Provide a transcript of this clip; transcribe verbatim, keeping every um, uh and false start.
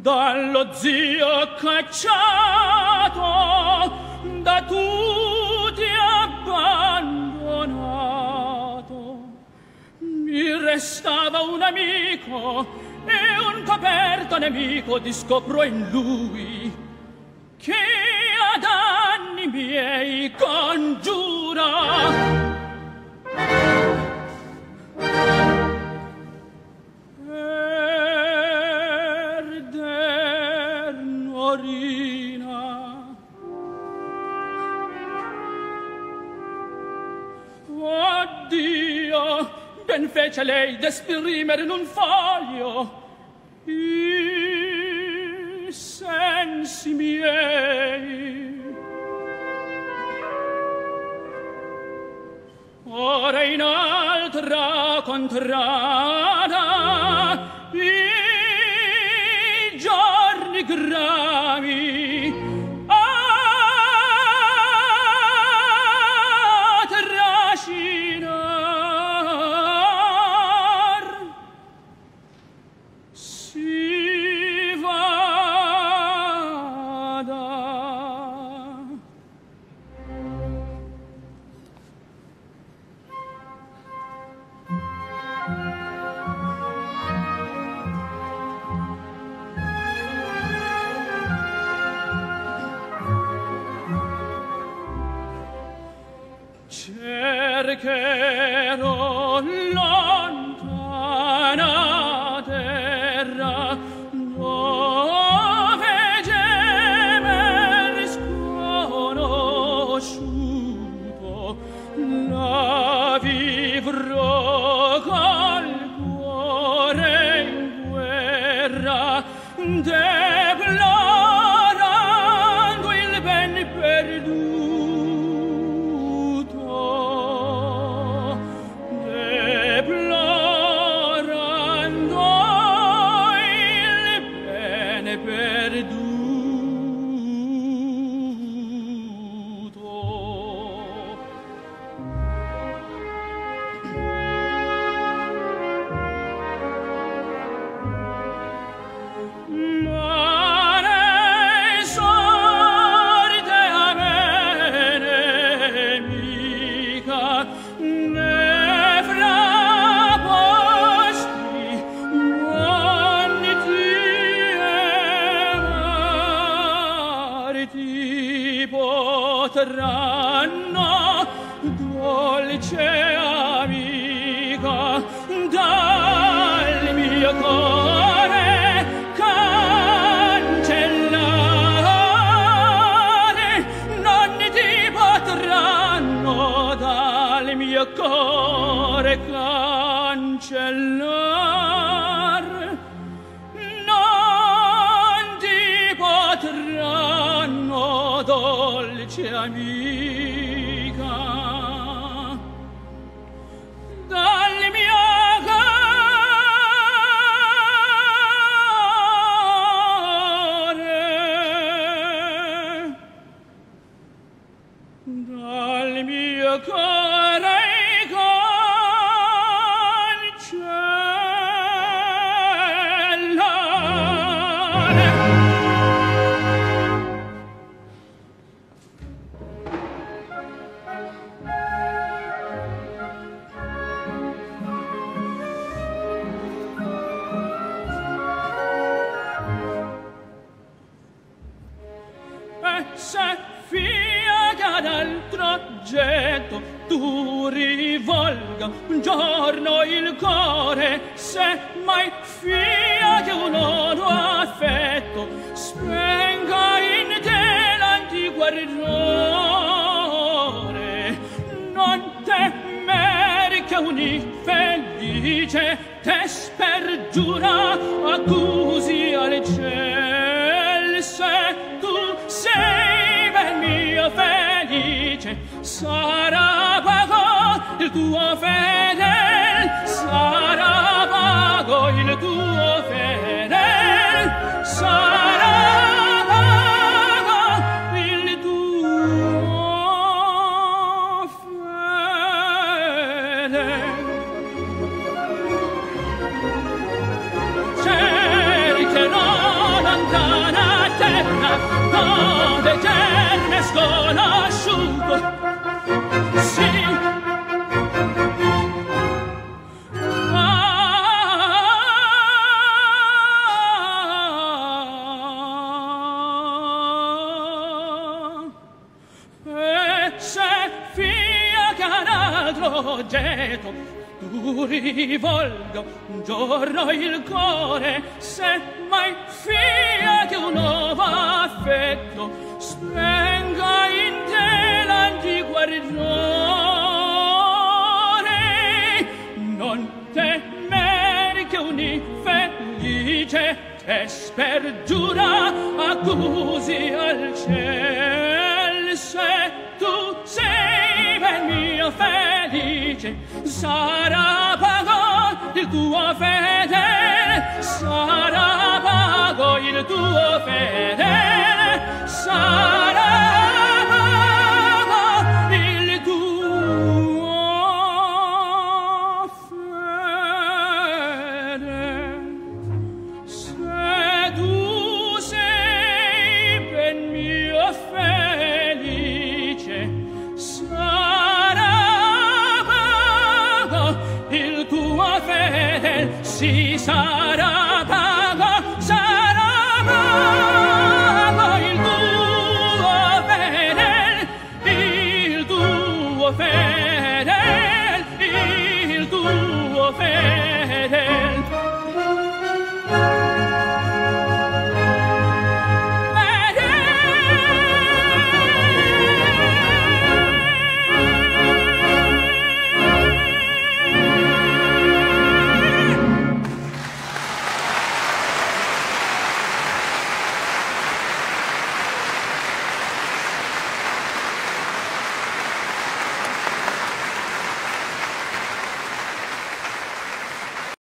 dallo zio cacciato, da tutti abbandonato. Mi restava un amico e un coperto nemico discopro in lui, che ad anni miei congiura. Ben fece lei d'esprimere in un foglio i sensi miei. Ora in altra contrada i giorni gravi cercherò lontana terra dove gemer sconosciuto, la vivrò col cuore in guerra, deplorando il ben perduto. Potranno, dolce amica, dal mio cuore cancellare, non ti potranno dal mio cuore cancellare, non ti potranno dolce amica dal mio cuore, dal mio cuore se fia che ad altro oggetto tu rivolga un giorno il cuore, se mai fia che un oro affetto spenga in te l'antico ardore, non temere che un infelice te spergiura accusi al ciel, se tu sei ben mio felice, sarà pago il tuo fedel, sarà pago il tuo fedel, sarà pago il tuo fedel. Cercherò due germe sconosciuto. Sì. Oggetto tu rivolgo un giorno il cuore, se mai fia che un nuovo affetto spenga in te l'antico ardore. Non temere che un'infelice te spergiura accusi al ciel, se tu sei ben mio felice, sarà pago il tuo fedele, sarà pago il tuo fedele, sarà pago il tuo fedele. Se tu sei ben mio felice, il tuo fedel, si sarà pago, sarà pago il tuo fedel, il tuo fedel, il tuo fedel.